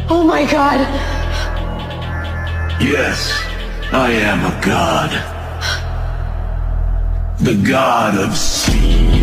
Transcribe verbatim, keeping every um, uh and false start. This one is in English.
Oh my god. Yes, I am a god. The god of speed.